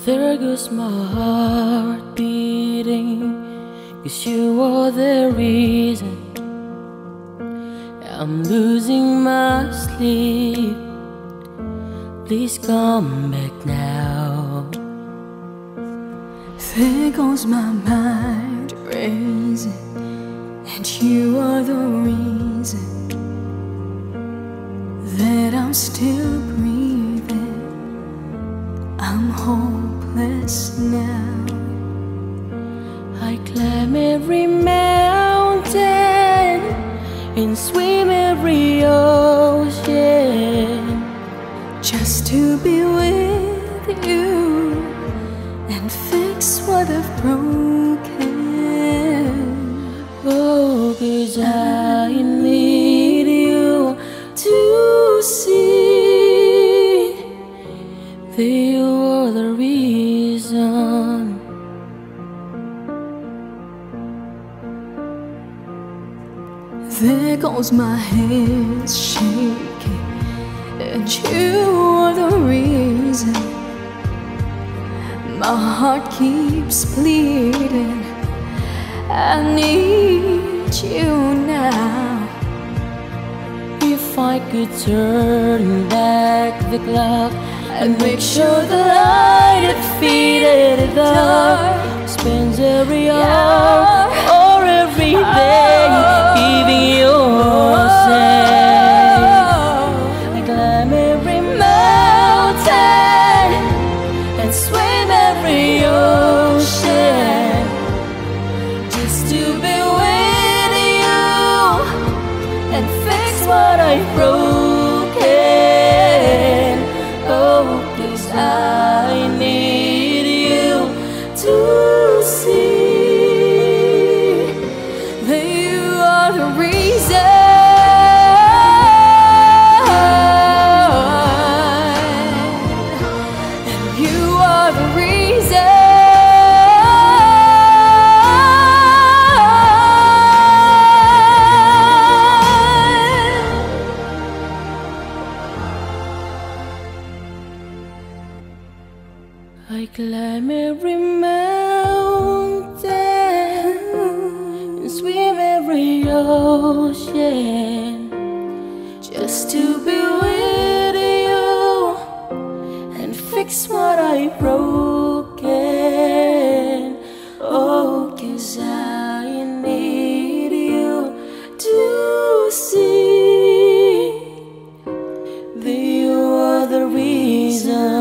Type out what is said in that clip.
There goes my heart beating, 'cause you are the reason I'm losing my sleep. Please come back now. There goes my mind racing, and you are the reason that I'm still breathing. I'm hopeless now. I climb every mountain and swim every ocean just to be with you and fix what I've broken. Oh, 'cause I need you to see that you are the reason. There goes my hands shaking, and you are the reason my heart keeps bleeding. I need you now. If I could turn back the clock and make sure the light that faded the dark spends every hour or every day giving yourself. I climb every mountain and swim every ocean just to be with you and fix what I've broken. Oh, 'cause I need you to see that you are the reason. And you are the reason. I climb every mountain and swim every ocean just to be with you and fix what I've broken. Oh, 'cause I need you to see that you are the reason.